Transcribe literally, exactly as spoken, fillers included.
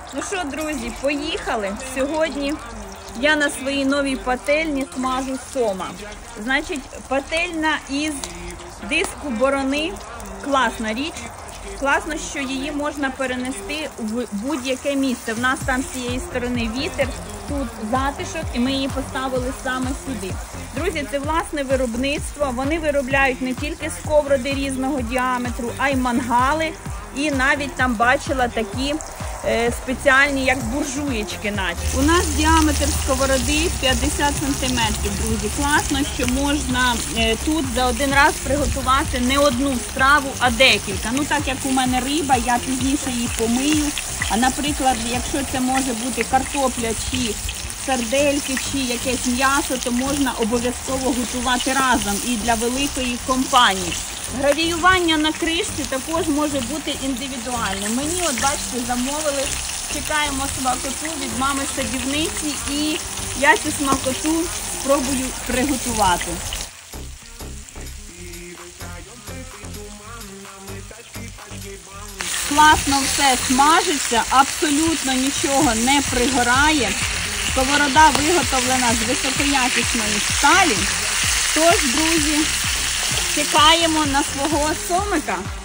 Ну що, друзі, поїхали. Сьогодні я на своїй новій пательні смажу сома. Значить, пательня із диску борони. Класна річ. Класно, що її можна перенести в будь-яке місце. В нас там з цієї сторони вітер, тут затишок, і ми її поставили саме сюди. Друзі, це власне виробництво. Вони виробляють не тільки сковороди різного діаметру, а й мангали. І навіть там бачила такі е, спеціальні, як буржуєчки наче. У нас діаметр сковороди п'ятдесят сантиметрів, друзі. Класно, що можна е, тут за один раз приготувати не одну страву, а декілька. Ну так як у мене риба, я пізніше її помию. А наприклад, якщо це може бути картопля чи сардельки, чи якесь м'ясо, то можна обов'язково готувати разом і для великої компанії. Гравіювання на кришці також може бути індивідуальним. Мені, от бачите, замовили, чекаємо смакоту від мами садівниці, і я цю смакоту спробую приготувати. Класно все смажиться, абсолютно нічого не пригорає. Сковорода виготовлена з високоякісної сталі. Тож, друзі, чекаємо на свого сомика.